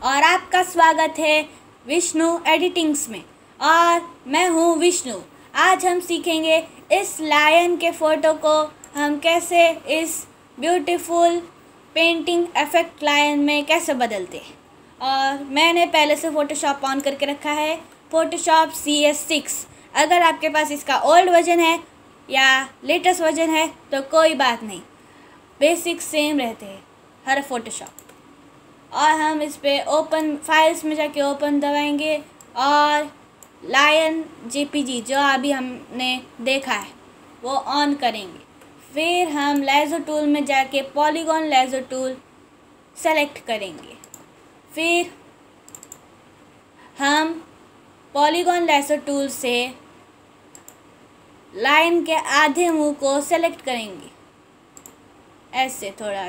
और आपका स्वागत है विष्णु एडिटिंग्स में। और मैं हूँ विष्णु। आज हम सीखेंगे इस लायन के फ़ोटो को हम कैसे इस ब्यूटीफुल पेंटिंग इफेक्ट लायन में कैसे बदलते हैं। और मैंने पहले से फ़ोटोशॉप ऑन करके रखा है, फ़ोटोशॉप CS6। अगर आपके पास इसका ओल्ड वर्जन है या लेटेस्ट वर्जन है तो कोई बात नहीं, बेसिक सेम रहते हैं हर फ़ोटोशॉप। और हम इस पे ओपन फाइल्स में जाके ओपन दबाएंगे और लायन JPG जो अभी हमने देखा है वो ऑन करेंगे। फिर हम लेज़र टूल में जाके पॉलीगॉन लेज़र टूल सेलेक्ट करेंगे। फिर हम पॉलीगॉन लेज़र टूल से लाइन के आधे मुंह को सेलेक्ट करेंगे, ऐसे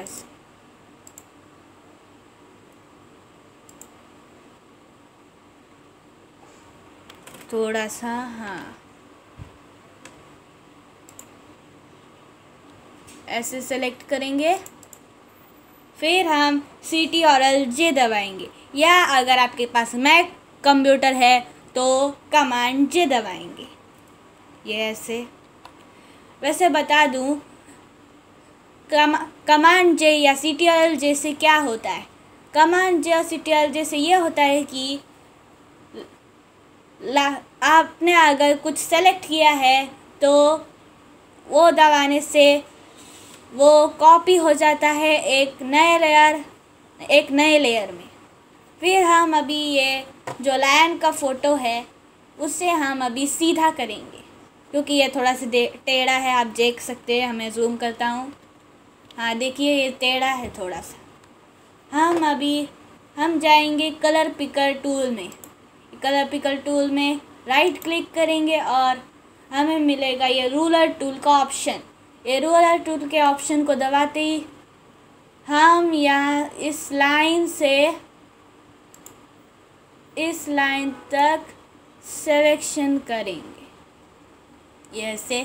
थोड़ा सा हाँ, ऐसे सेलेक्ट करेंगे। फिर हम CT और LJ दबाएंगे, या अगर आपके पास मैक कंप्यूटर है तो कमांड J दबाएंगे, ये ऐसे। वैसे बता दूं, कमांड J या CT और LJ से क्या होता है। कमांड J और CT और LJ से ये होता है कि आपने अगर कुछ सेलेक्ट किया है तो वो दबाने से वो कॉपी हो जाता है एक नए लेयर में। फिर हम अभी ये जो लायन का फ़ोटो है उसे हम अभी सीधा करेंगे, क्योंकि ये थोड़ा सा टेढ़ा है, आप देख सकते हैं। मैं जूम करता हूँ, हाँ देखिए ये टेढ़ा है थोड़ा सा। हम जाएंगे कलर पिकर टूल में। कलर पिकर टूल में राइट क्लिक करेंगे और हमें मिलेगा ये रूलर टूल का ऑप्शन। ये रूलर टूल के ऑप्शन को दबाते ही हम यहाँ इस लाइन से इस लाइन तक सिलेक्शन करेंगे, ये ऐसे।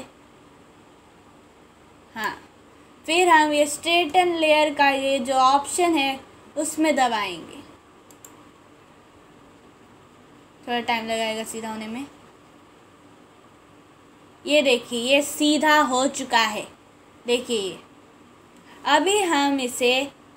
हाँ, फिर हम ये स्ट्रेटन लेयर का ये जो ऑप्शन है उसमें दबाएंगे। थोड़ा टाइम लगाएगा सीधा होने में। ये देखिए ये सीधा हो चुका है, देखिए ये। अभी हम इसे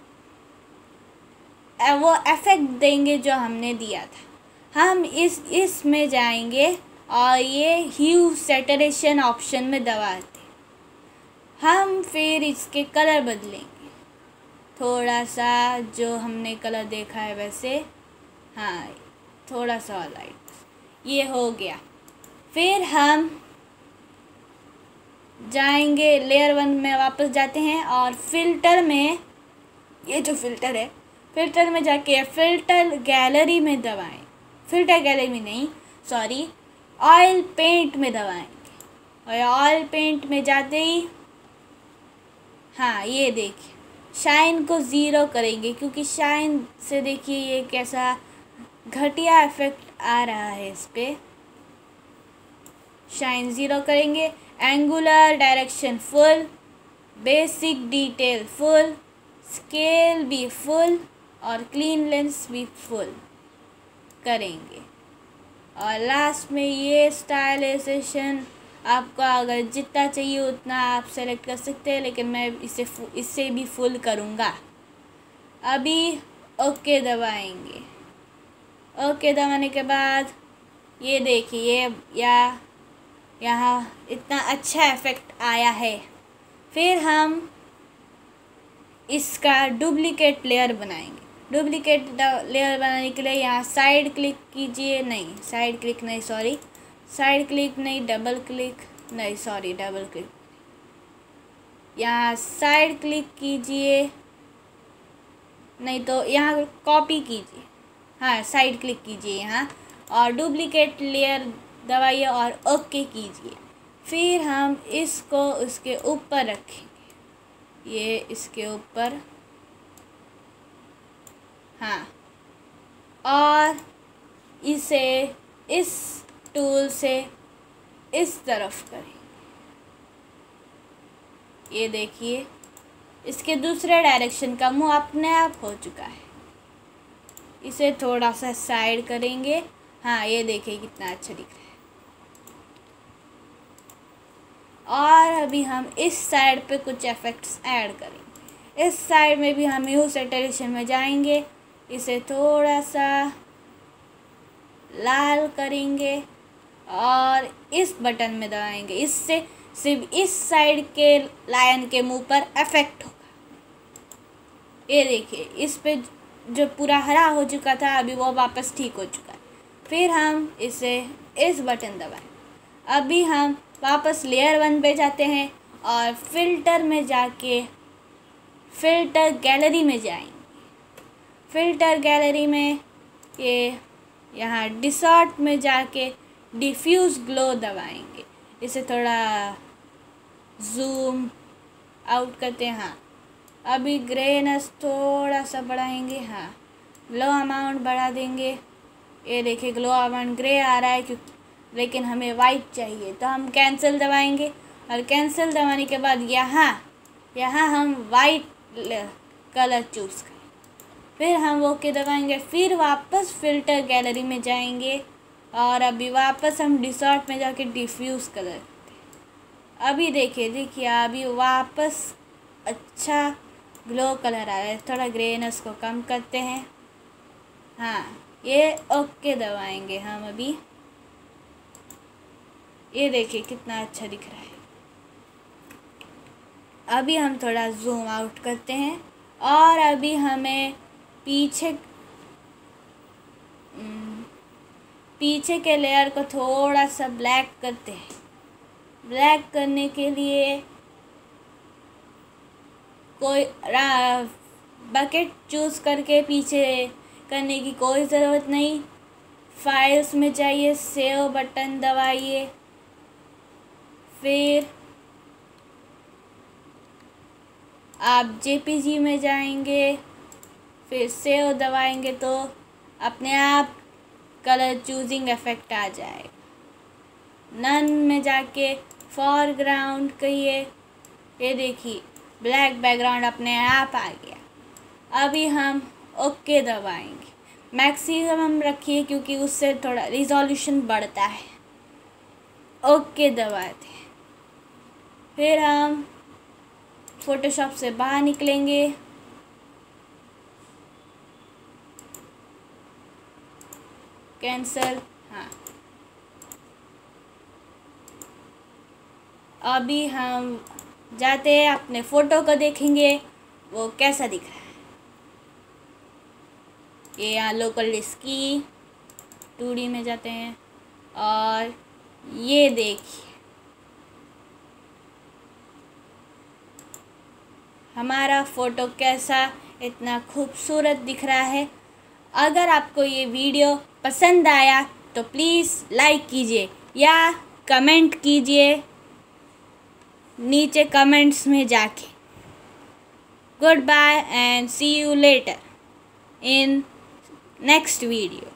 वो इफेक्ट देंगे जो हमने दिया था। हम इसमें जाएंगे और ये ह्यू सैचुरेशन ऑप्शन में दबाते हम फिर इसके कलर बदलेंगे, थोड़ा सा जो हमने कलर देखा है वैसे। हाँ, थोड़ा सा लाइट, ये हो गया। फिर हम जाएंगे लेयर 1 में, वापस जाते हैं और फिल्टर में, ये जो फिल्टर है, फिल्टर में जाके फिल्टर गैलरी में दबाएं। फिल्टर गैलरी में नहीं, सॉरी, ऑयल पेंट में दबाएंगे। और ऑयल पेंट में जाते ही हाँ, ये देखिए शाइन को 0 करेंगे, क्योंकि शाइन से देखिए ये कैसा घटिया इफेक्ट आ रहा है इस पे। शाइन 0 करेंगे, angular direction full, basic detail full, scale भी फुल और क्लीन लेंस भी फुल करेंगे। और लास्ट में ये स्टाइलाइजेशन आपको अगर जितना चाहिए उतना आप सेलेक्ट कर सकते हैं, लेकिन मैं इससे भी फुल करूँगा। अभी ओके दबाएंगे। ओके दबाने के बाद ये देखिए यहाँ इतना अच्छा इफेक्ट आया है। फिर हम इसका डुप्लीकेट लेयर बनाएंगे। डुप्लीकेट लेयर बनाने के लिए यहाँ साइड क्लिक कीजिए, नहीं साइड क्लिक नहीं, सॉरी साइड क्लिक नहीं, डबल क्लिक नहीं, सॉरी डबल क्लिक। यहाँ साइड क्लिक कीजिए, नहीं तो यहाँ कॉपी कीजिए, हाँ साइड क्लिक कीजिए यहाँ और डुप्लीकेट लेयर दबाइए और ओके कीजिए। फिर हम इसको उसके ऊपर रखेंगे, ये इसके ऊपर, हाँ, और इसे इस टूल से इस तरफ करें। ये देखिए इसके दूसरे डायरेक्शन का मुंह अपने आप हो चुका है। इसे थोड़ा सा साइड करेंगे। हाँ, ये देखिए कितना अच्छा दिख रहा है। और अभी हम इस साइड पे कुछ इफेक्ट्स ऐड करेंगे। इस साइड में भी हम यूज सैचुरेशन में जाएंगे, इसे थोड़ा सा लाल करेंगे और इस बटन में दबाएंगे। इससे सिर्फ इस साइड के लायन के मुंह पर इफेक्ट होगा। ये देखिए, इस पे जो पूरा हरा हो चुका था अभी वो वापस ठीक हो चुका है। फिर हम इसे इस बटन दबाएं। अभी हम वापस लेयर 1 पे जाते हैं और फिल्टर में जाके फिल्टर गैलरी में जाएंगे। फिल्टर गैलरी में ये यहाँ डिसॉर्ट में जाके डिफ्यूज़ ग्लो दबाएंगे। इसे थोड़ा जूम आउट करते हैं। हाँ, अभी ग्रेनेस थोड़ा सा बढ़ाएंगे। हाँ, ग्लो अमाउंट बढ़ा देंगे। ये देखिए ग्लो अमाउंट ग्रे आ रहा है क्योंकि, लेकिन हमें वाइट चाहिए तो हम कैंसिल दबाएंगे। और कैंसिल दबाने के बाद यहाँ हम वाइट कलर चूज़ करें। फिर हम ओके दबाएंगे। फिर वापस फिल्टर गैलरी में जाएंगे और अभी वापस हम डिसॉर्ट में जाके डिफ्यूज़ कलर करते हैं। अभी देखिए अभी वापस अच्छा ग्लो कलर आ रहा है। थोड़ा ग्रेनेस को कम करते हैं। हाँ, ये ओके दबाएंगे हम अभी। ये देखिए कितना अच्छा दिख रहा है। अभी हम थोड़ा जूम आउट करते हैं और अभी हमें पीछे के लेयर को थोड़ा सा ब्लैक करते हैं। ब्लैक करने के लिए कोई बकेट चूज़ करके पीछे करने की कोई ज़रूरत नहीं। फाइल्स में जाइए, सेव बटन दबाइए, फिर आप जेपीजी में जाएंगे, फिर सेव दबाएंगे तो अपने आप कलर चूजिंग इफेक्ट आ जाएगा। नन में जाके फॉरग्राउंड कहिए। ये देखिए ब्लैक बैकग्राउंड अपने आप आ गया। अभी हम ओके दबाएंगे। मैक्सिमम रखिए क्योंकि उससे थोड़ा रिजोल्यूशन बढ़ता है। ओके दबाते हैं। फिर हम फोटोशॉप से बाहर निकलेंगे। कैंसल। हाँ, अभी हम जाते हैं अपने फ़ोटो को देखेंगे वो कैसा दिख रहा है। ये यहाँ लोकल डिस्की 2D में जाते हैं और ये देखिए हमारा फ़ोटो कैसा इतना खूबसूरत दिख रहा है। अगर आपको ये वीडियो पसंद आया तो प्लीज़ लाइक कीजिए या कमेंट कीजिए नीचे कमेंट्स में जाके। Good bye and see you later in next video.